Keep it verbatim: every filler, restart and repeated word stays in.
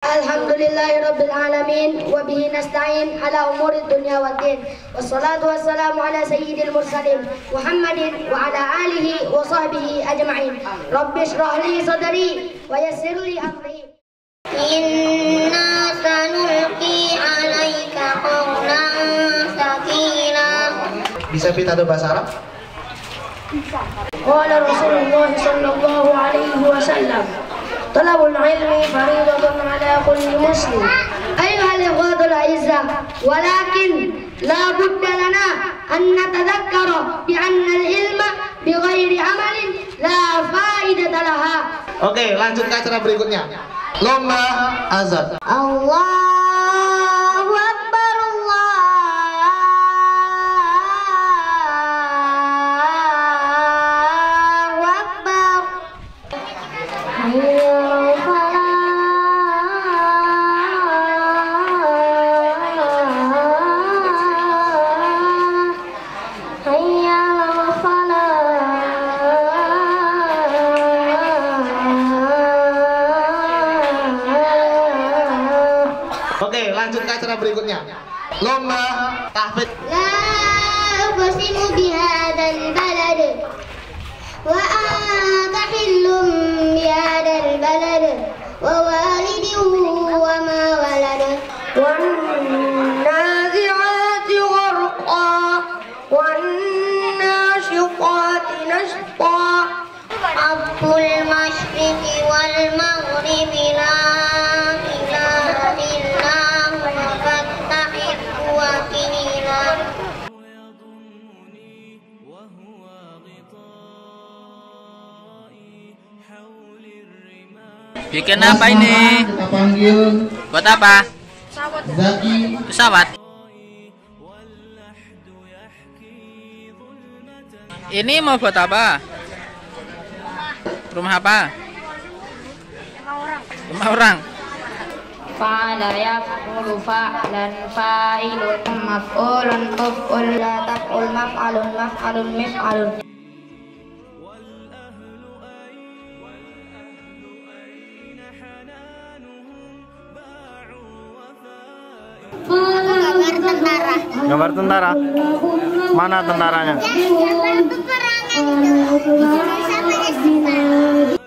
Alhamdulillahirabbil alamin wa bihi nasta'in ala umuri dunya waddin. Wassalatu wassalamu ala sayyidil mursalin Muhammadin wa ala alihi wa sahbihi ajma'in. Rabbi shrah li sadri wa yassir li amri. Inna sanulqi 'alaika qawlan tsaqila. Bisa pidato bahasa Arab? Bisa. Qala Rasulullah sallallahu alaihi wasallam, talabul ilmi fariidatun 'ala kulli muslim. Ayyuhal ikhwatul a'izzah, walakin la budda lana an natadhakkara bi anna al-ilma bighairi 'amalin la fa'idata laha. Oke, lanjut ke acara berikutnya. Lomba azan. Allahu Akbar, Allahu Akbar. Hayya 'alal falah, hayya 'alal falah. Oke, lanjut ke acara berikutnya. Lomba tahfidz. La uqsimu bihadzal balad wa anta hillum bihadzal balad wa walidin wa ma walad wan nazi'ati gharqa wan nashiqati nashqa. Rabbul masyriqi wal maghribi la ilaha illa huwa fattahihu wakila. Bikin apa ini? Kita panggil Buat apa? Zaki. Pesawat. Ini mau buat apa? Rumah apa? Rumah orang. Fa'ala yaf'ulu fa'lan fa'ilun maf'ulun tuf'ul la taf'ul maf'alun maf'alun mif'alun. Gambar tentara. Gambar tentara. Mana tentaranya? Gambar peperangan itu. Sampai